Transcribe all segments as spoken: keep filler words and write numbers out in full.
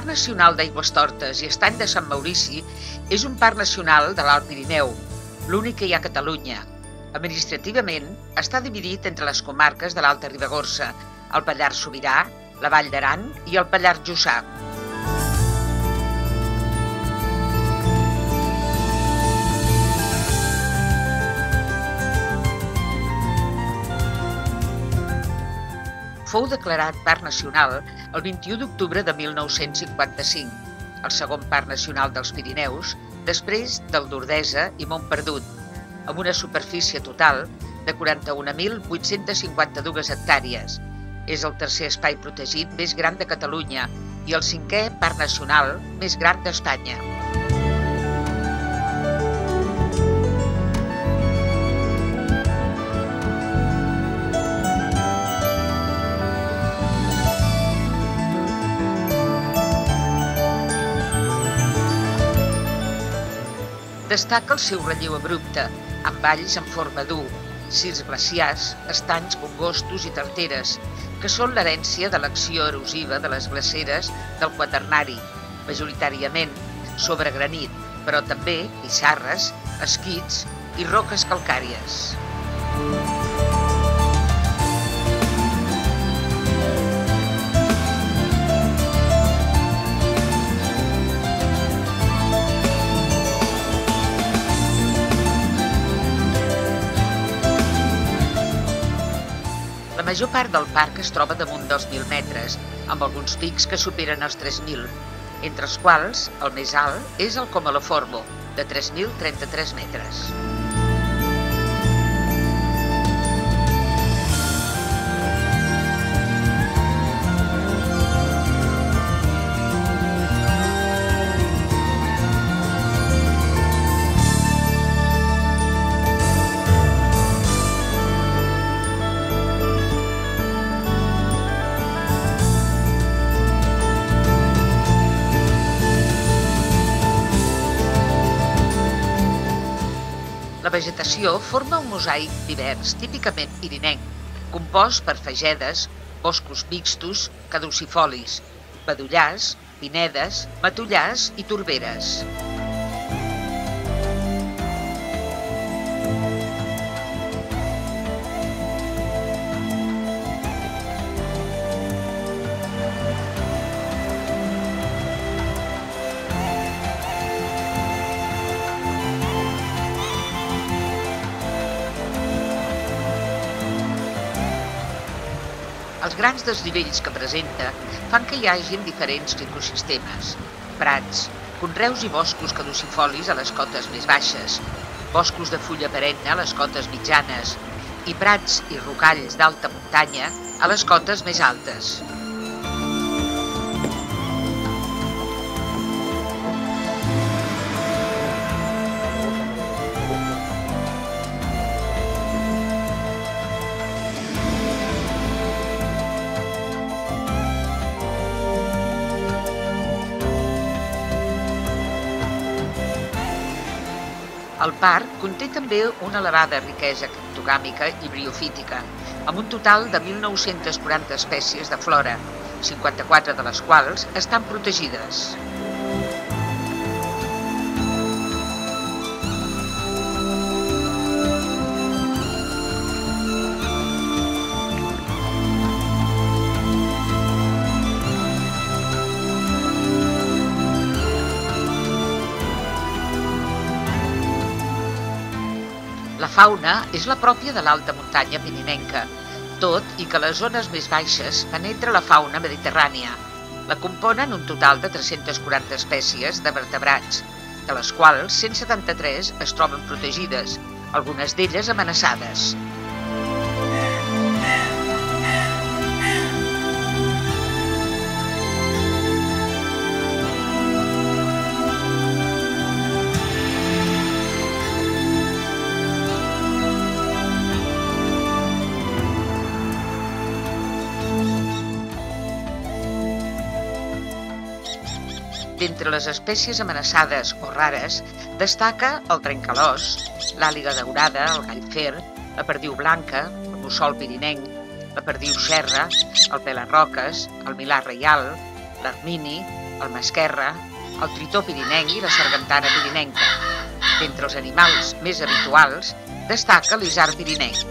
Nacional d'Aigüestortes i Estany de Sant Maurici és un parc nacional de l'Alt Pirineu, l'únic que hi ha a Catalunya. Administrativament està dividit entre les comarques de l'Alta Ribagorça, el Pallars Sobirà, la Vall d'Aran i el Pallars Jussà. Fou declarat parc nacional el vint-i-u d'octubre de mil nou-cents cinquanta-cinc, el segon parc nacional dels Pirineus, després del d'Ordesa i Montperdut, amb una superfície total de quaranta-un mil vuit-cents cinquanta-dues hectàrees. És el tercer espai protegit més gran de Catalunya i el cinquè parc nacional més gran d'Espanya. Destaca el seu relleu abrupte, amb valls en forma d'U, cirs glaciars, estanys congostos i tarteres, que són l'herència de l'acció erosiva de les glaceres del Quaternari, majoritàriament sobre granit, però també pissarres, esquists i roques calcàries. La major part del parc es troba damunt dels mil metres, amb alguns pics que superen els tres mil, entre els quals el més alt és el Comoloformo, de tres mil trenta-tres metres. La vegetació forma un mosaic divers, típicament pirinenc, compost per fagedes, boscos mixtos, caducifolis, bedollars, pinedes, matollars i torberes. Els grans desnivells que presenta fan que hi hagin diferents ecosistemes, prats, conreus i boscos caducifolis a les cotes més baixes, boscos de fulla perenne a les cotes mitjanes i prats i rocalls d'alta muntanya a les cotes més altes. El parc conté també una elevada riquesa criptogàmica i briofítica, amb un total de mil nou-cents quaranta espècies de flora, cinquanta-quatre de les quals estan protegides. La fauna és la pròpia de l'alta muntanya pirinenca, tot i que a les zones més baixes penetra la fauna mediterrània. La componen un total de tres-centes quaranta espècies de vertebrats, de les quals cent setanta-tres es troben protegides, algunes d'elles amenaçades. D'entre les espècies amenaçades o rares, destaca el trencalòs, l'àliga daurada, el gall fer, la perdiu blanca, el mussol pirinenc, la perdiu xerra, el pelarroques, el milà reial, l'ermini, el masquerra, el tritó pirinenc i la sargantana pirinenca. D'entre els animals més habituals destaca l'isard pirinenc.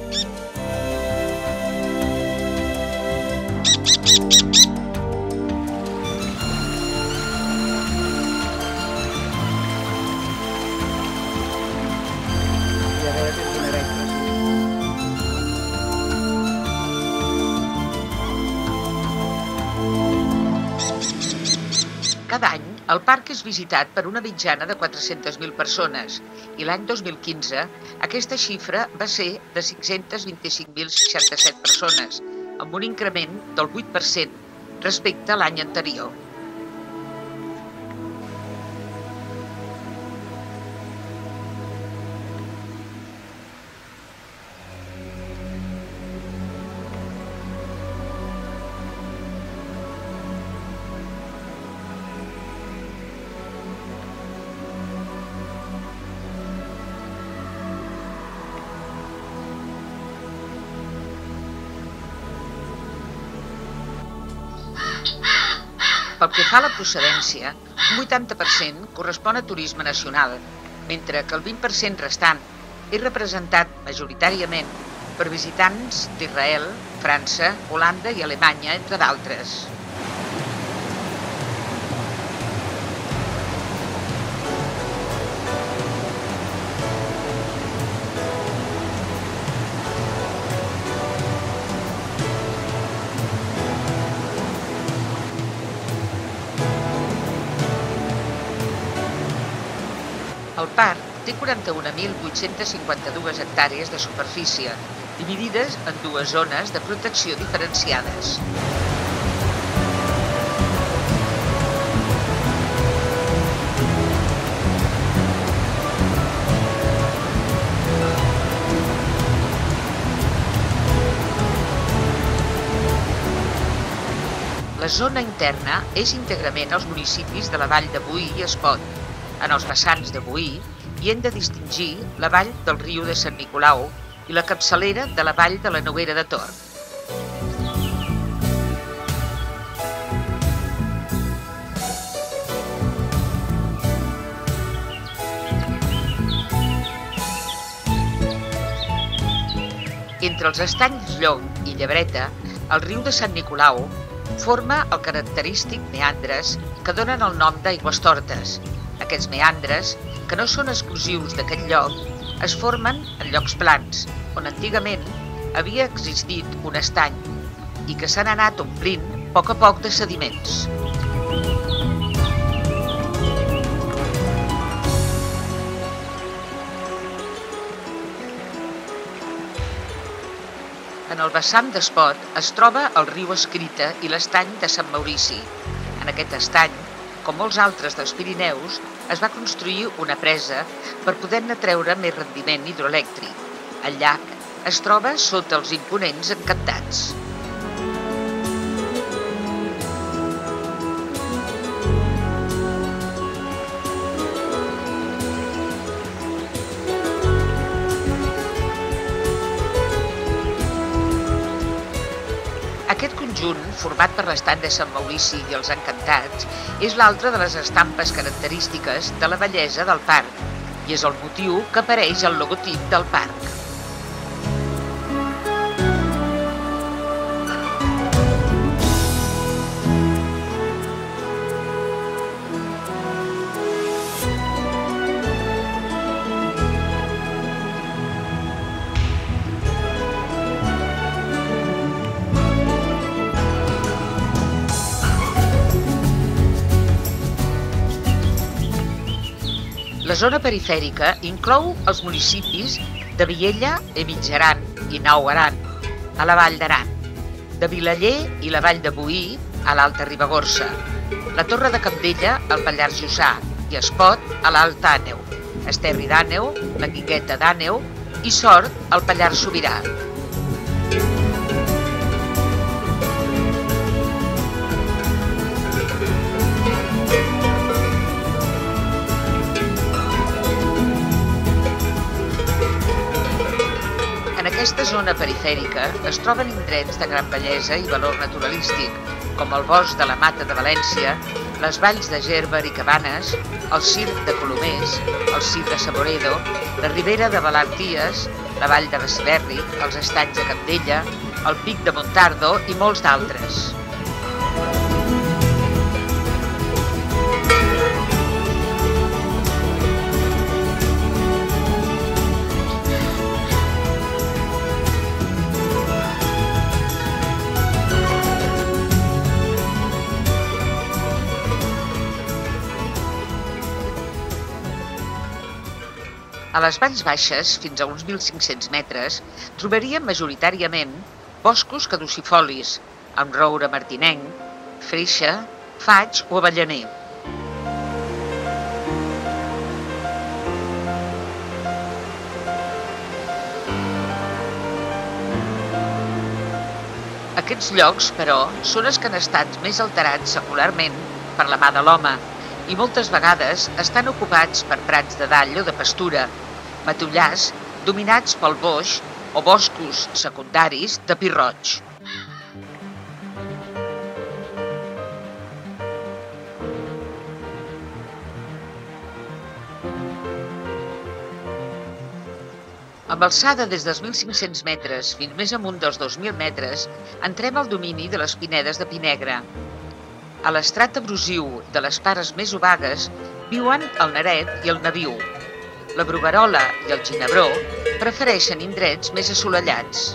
Cada any, el parc és visitat per una mitjana de quatre-centes mil persones i l'any dos mil quinze aquesta xifra va ser de cinc-cents vint-i-cinc mil seixanta-set persones, amb un increment del vuit per cent respecte a l'any anterior. Pel que fa a la procedència, un vuitanta per cent correspon a turisme nacional, mentre que el vint per cent restant és representat majoritàriament per visitants d'Israel, França, Holanda i Alemanya, entre d'altres. El parc té quaranta-un mil vuit-cents cinquanta-dues hectàrees de superfície, dividides en dues zones de protecció diferenciades. La zona interna és íntegrament als municipis de la vall de Boí i Espot. En els vessants de Boí hi hem de distingir la vall del riu de Sant Nicolau i la capçalera de la vall de la Noguera de Tor. Entre els estanys Llong i Llebreta, el riu de Sant Nicolau forma el característic meandres que donen el nom d'Aigüestortes. Aquests meandres, que no són exclusius d'aquest lloc, es formen en llocs plans, on antigament havia existit un estany i que s'han anat omplint a poc a poc de sediments. En el vessant d'Espot es troba el riu Escrita i l'estany de Sant Maurici. En aquest estany, com molts altres dels Pirineus, es va construir una presa per poder-ne treure més rendiment hidroelèctric. El llac es troba sota els imponents Encantats. Aquest conjunt, format per l'estany de Sant Maurici i els Encantats, és l'altra de les estampes característiques de la bellesa del parc i és el motiu que apareix al logotip del parc. La zona perifèrica inclou els municipis de Viella i Mitjaran i Nou Aran, a la Vall d'Aran, de Vilaller i la Vall de Boí, a l'Alta Ribagorça, la Torre de Cabdella, al Pallars Jussà, i Espot, a l'Alta Àneu, Esterri d'Àneu, la Guingueta d'Àneu i Sort, al Pallars Sobirà. En aquesta zona perifèrica es troben indrets de gran bellesa i valor naturalístic, com el bosc de la Mata de València les valls de Gerber i Cabanes, el circ de Colomers, el circ de Saboredo, la ribera de Valarties, la vall de Besiberri, els estanys de Capdella, el pic de Montardo i molts d'altres. A les valls baixes, fins a uns mil cinc-cents metres, trobaríem majoritàriament boscos caducifolis, amb roure martinenc, freixe, faig o avellaner. Aquests llocs, però, són els que han estat més alterats secularment per la mà de l'home i moltes vegades estan ocupats per prats de dall o de pastura, matollars dominats pel boix o boscos secundaris de pi roig. Amb alçada des dels mil cinc-cents metres fins més amunt dels dos mil metres, entrem al domini de les pinedes de pi negre. A l'estrat abrasiu de les pares més obagues viuen el naret i el nabiu. La bruguerola i el ginebró prefereixen indrets més assolellats.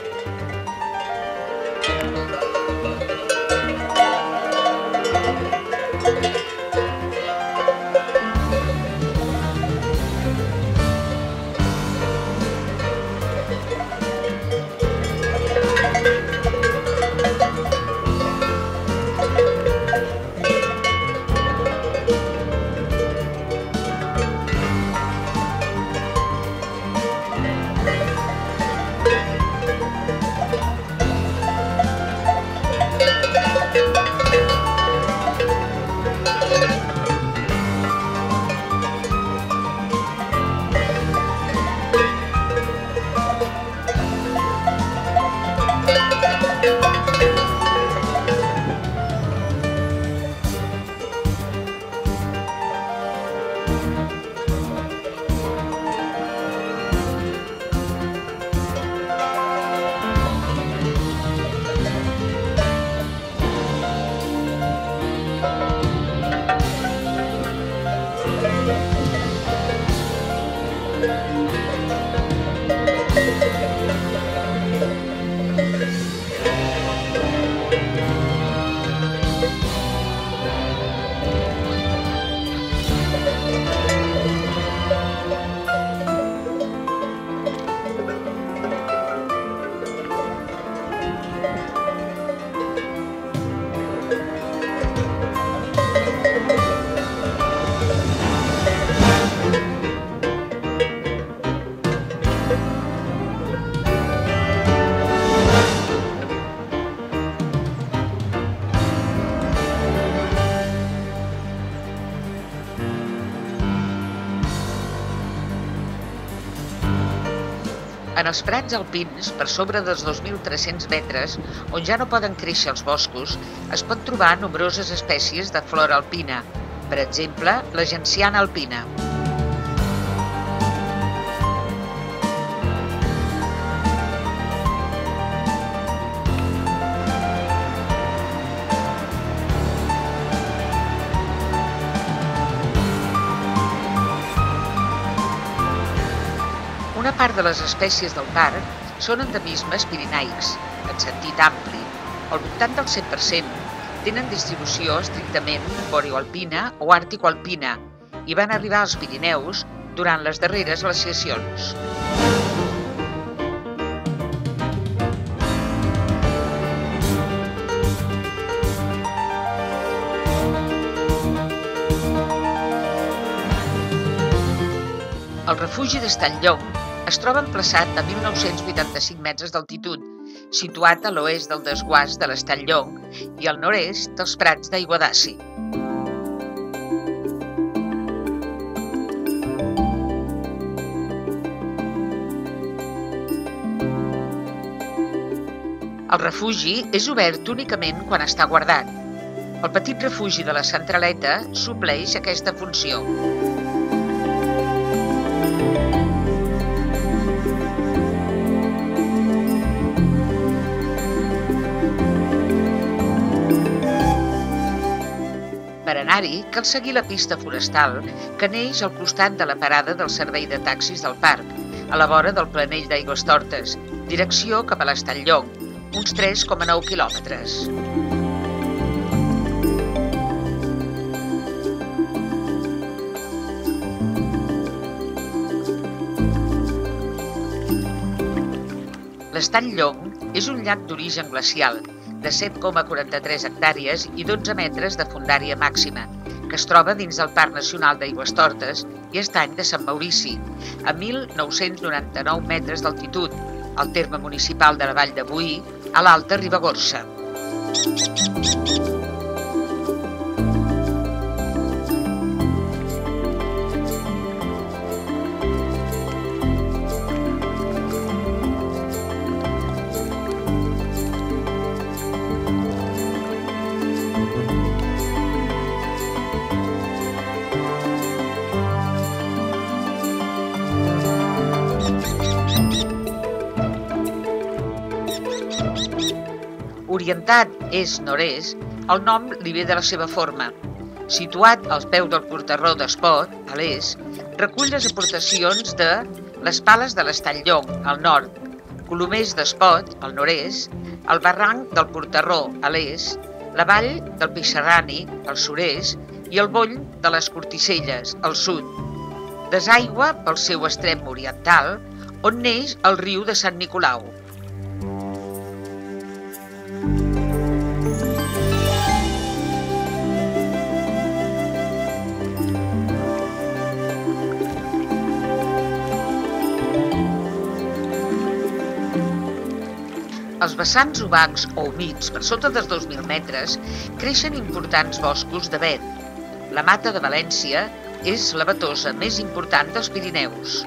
En els prats alpins, per sobre dels dos mil tres-cents metres, on ja no poden créixer els boscos, es pot trobar nombroses espècies de flora alpina, per exemple, la genciana alpina. Una part de les espècies del parc són endemismes pirenaics, en sentit ampli. Al voltant del cent per cent tenen distribució estrictament boreoalpina o àrtico-alpina i van arribar als Pirineus durant les darreres glaciacions. El refugi d'Estany-Llong es troba emplaçat a mil nou-cents vuitanta-cinc metres d'altitud, situat a l'oest del desguàs de l'Estany Llong i al nord-est dels Prats d'Aiguadaci. El refugi és obert únicament quan està guardat. El petit refugi de la Centraleta supleix aquesta funció. Per anar-hi, cal seguir la pista forestal que neix al costat de la parada del servei de taxis del parc, a la vora del planell d'Aigüestortes, direcció cap a l'Estall Llong, uns tres coma nou quilòmetres. L'Estall Llong és un llac d'origen glacial, de set coma quaranta-tres hectàrees i dotze metres de fondària màxima, que es troba dins del Parc Nacional d'Aigüestortes i Estany de Sant Maurici, a mil nou-cents noranta-nou metres d'altitud, al terme municipal de la Vall de Boí, a l'Alta Ribagorça. Orientat est-nord-est, el nom li ve de la seva forma. Situat al peu del Porterró d'Espot, a l'est, recull les aportacions de les Pales de l'Estall Llong, al nord, Colomers d'Espot, al nord-est, el barranc del Porterró, a l'est, la vall del Pixarrani, al sud-est, i el boll de les Corticelles, al sud. Desaigua pel seu extrem oriental, on neix el riu de Sant Nicolau. Els vessants obacs o humits per sota dels dos mil metres creixen importants boscos d'avet. La Mata de València és la batosa més important dels Pirineus.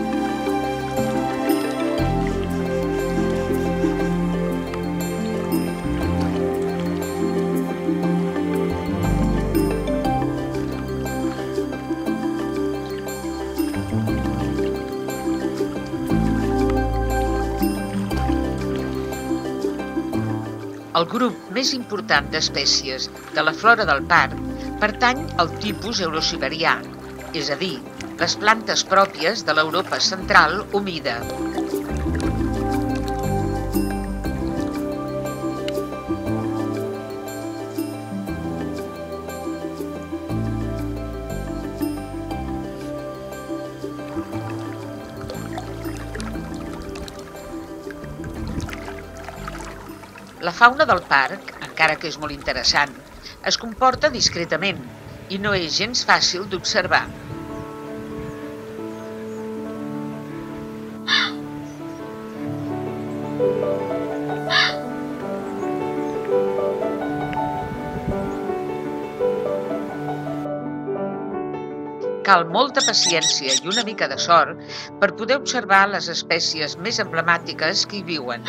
El grup més important d'espècies de la flora del parc pertany al tipus eurosiberià, és a dir, les plantes pròpies de l'Europa central humida. La fauna del parc, encara que és molt interessant, es comporta discretament i no és gens fàcil d'observar. Cal molta paciència i una mica de sort per poder observar les espècies més emblemàtiques que hi viuen.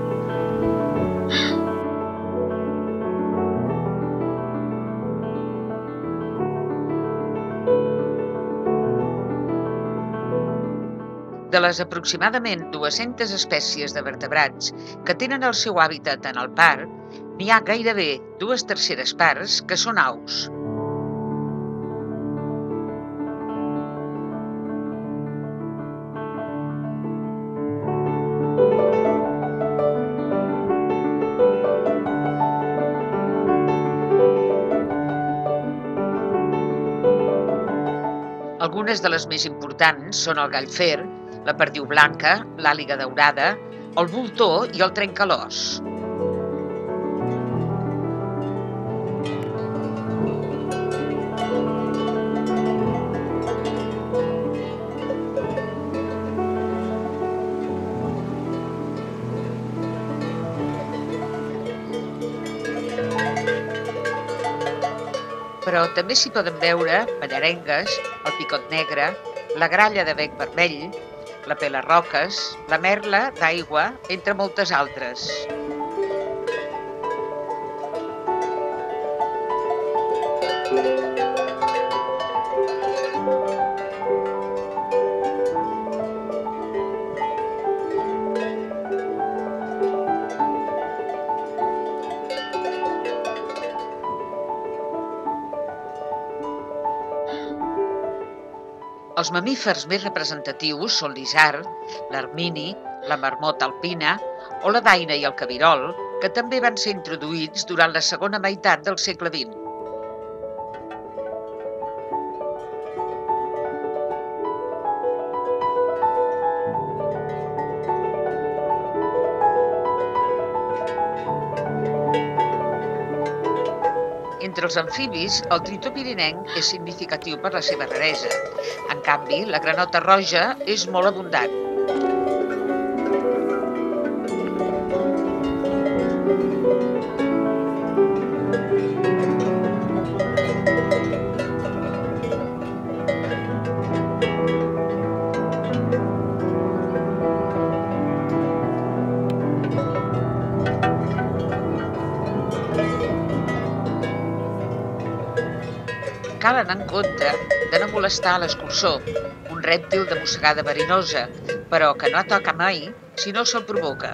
De les aproximadament dues-centes espècies de vertebrats que tenen el seu hàbitat en el parc, n'hi ha gairebé dues terceres parts que són aus. Algunes de les més importants són el gallfer, la perdiu blanca, l'àliga daurada, el voltor i el trencalòs. Però també s'hi poden veure pallarengues, el picot negre, la gralla de bec vermell, la pelarroques, la merla d'aigua, entre moltes altres. Els mamífers més representatius són l'isard, l'ermini, la marmota alpina o la daina i el cabirol, que també van ser introduïts durant la segona meitat del segle vint. Entre els amfibis, el tritó pirinenc és significatiu per la seva raresa. En canvi, la granota roja és molt abundant. Cal anar en compte de no molestar a l'escurçó, un rèptil de mossegada verinosa, però que no ataca mai si no se'l provoca.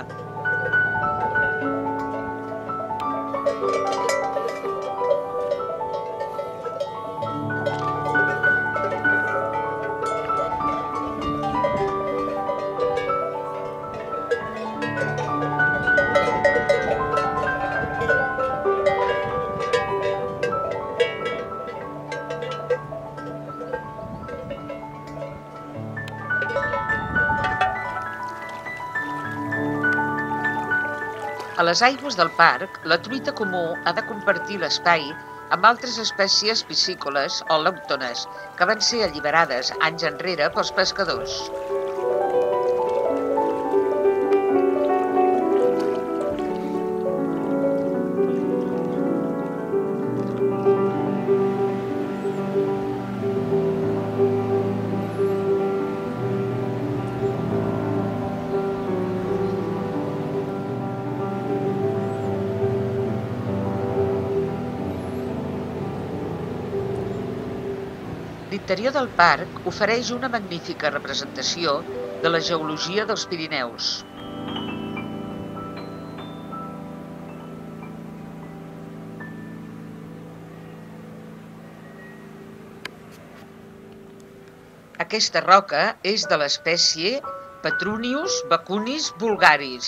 A les aigües del parc, la truita comú ha de compartir l'espai amb altres espècies piscícoles o al·lòctones que van ser alliberades anys enrere pels pescadors. L'interior del parc ofereix una magnífica representació de la geologia dels Pirineus. Aquesta roca és de l'espècie Petrunius bacunis vulgaris.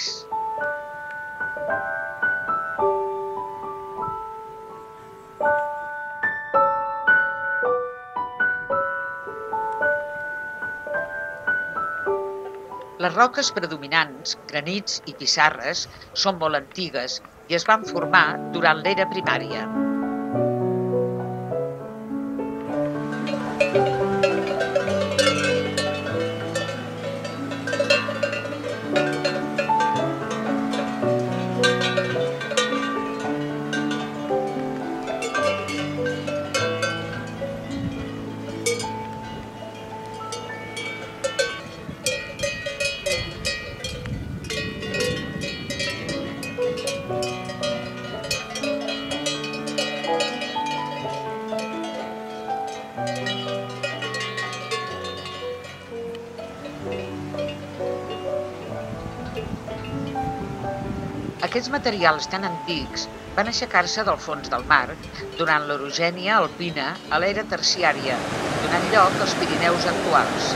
Les roques predominants, granits i pissarres, són molt antigues i es van formar durant l'era primària. Aquests materials tan antics van aixecar-se del fons del mar durant l'orogènia alpina a l'era terciària, donant lloc als Pirineus actuals.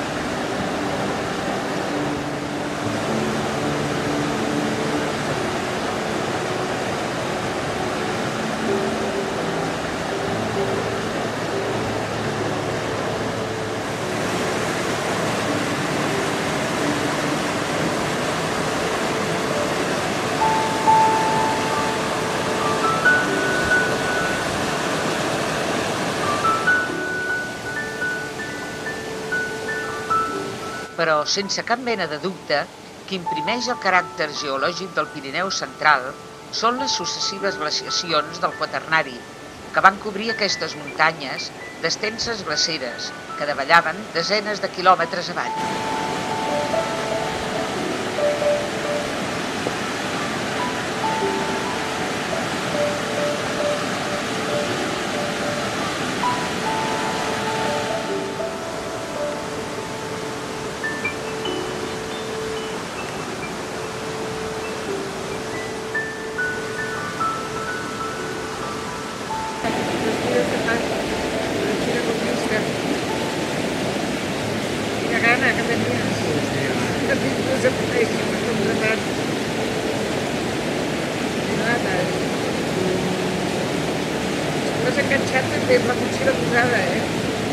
Però, sense cap mena de dubte, que imprimeix el caràcter geològic del Pirineu central són les successives glaciacions del Quaternari, que van cobrir aquestes muntanyes d'extenses glaceres que davallaven desenes de quilòmetres avall. té la motxilla posada, eh?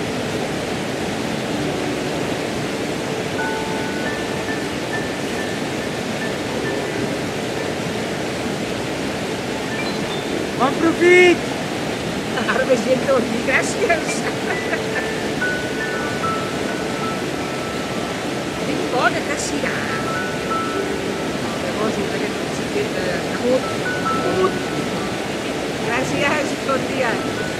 Bon profit! Ara ve gent que ho diu, gràcies! Ben bona que serà! Llavors, aquest xiquet de Cabut, Cabut! Gràcies, bon dia!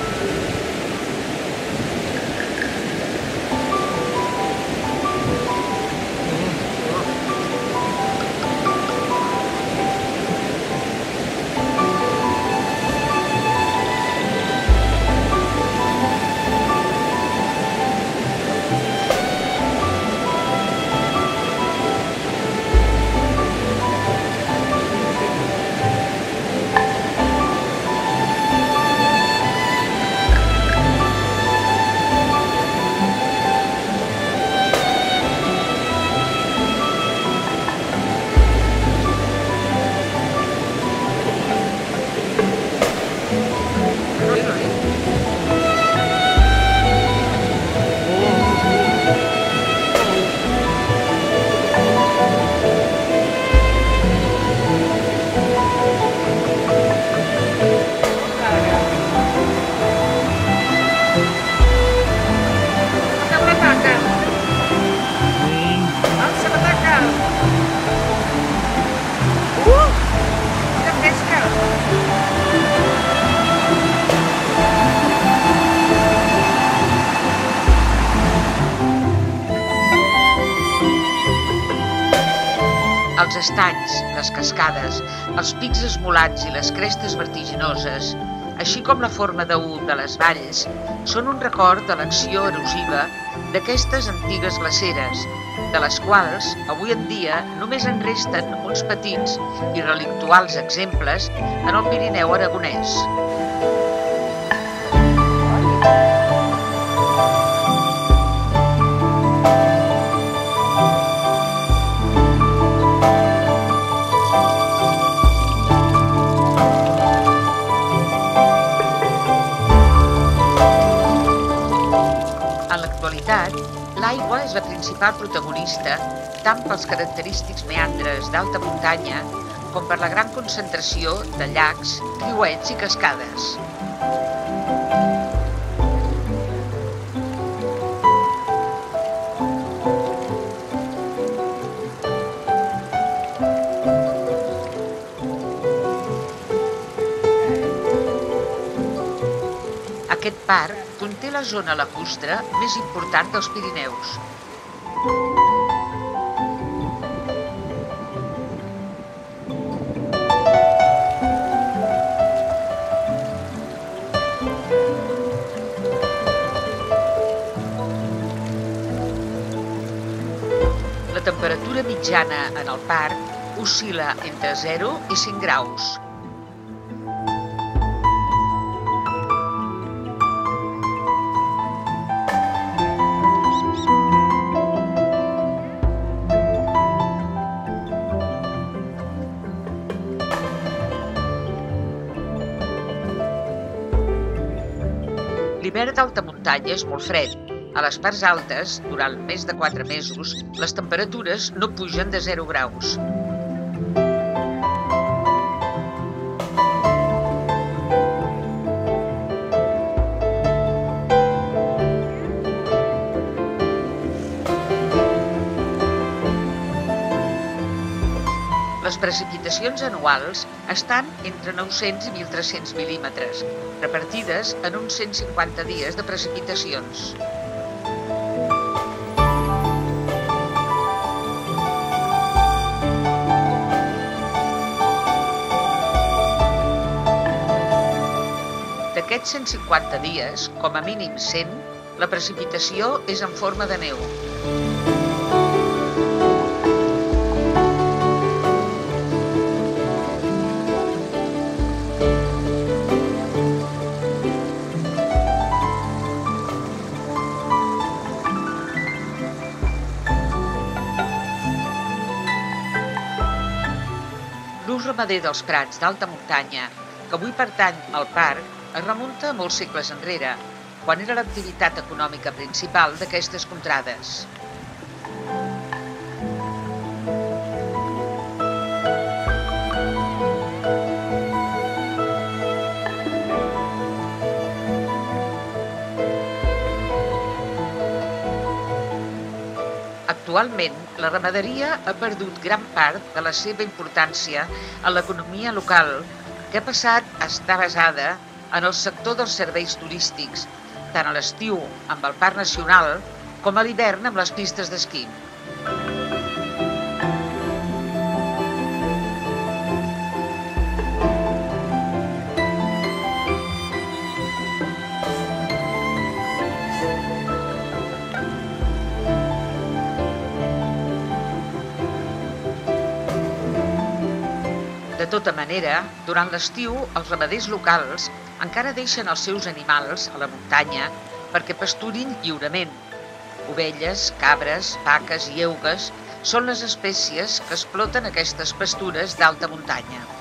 Els estanys, les cascades, els pics esmolats i les crestes vertiginoses, així com la forma de U de les valls, són un record de l'acció erosiva d'aquestes antigues glaceres, de les quals, avui en dia, només en resten uns petits i relictuals exemples en el Pirineu aragonès. L'aigua és la principal protagonista tant pels característics meandres d'alta muntanya com per la gran concentració de llacs, riuets i cascades. Aquest parc conté la zona lacustre més important dels Pirineus. La temperatura mitjana en el parc oscil·la entre zero i cinc graus. L'hivern d'alta muntanya és molt fred. A les parts altes, durant més de quatre mesos, les temperatures no pugen de zero graus. Les precipitacions anuals estan entre nou-cents i mil tres-cents mil·límetres, repartides en uns cent cinquanta dies de precipitacions. D'aquests cent cinquanta dies, com a mínim cent, la precipitació és en forma de neu. L'ús ramader dels prats d'alta muntanya, que avui pertany al parc, Es remunta molts segles enrere, quan era l'activitat econòmica principal d'aquestes contrades. Actualment, la ramaderia ha perdut gran part de la seva importància en l'economia local, que ha passat a estar basada en el sector dels serveis turístics, tant a l'estiu amb el Parc Nacional com a l'hivern amb les pistes d'esquí. De tota manera, durant l'estiu, els ramaders locals encara deixen els seus animals a la muntanya perquè pasturin lliurement. Ovelles, cabres, vaques i eugues són les espècies que exploten aquestes pastures d'alta muntanya.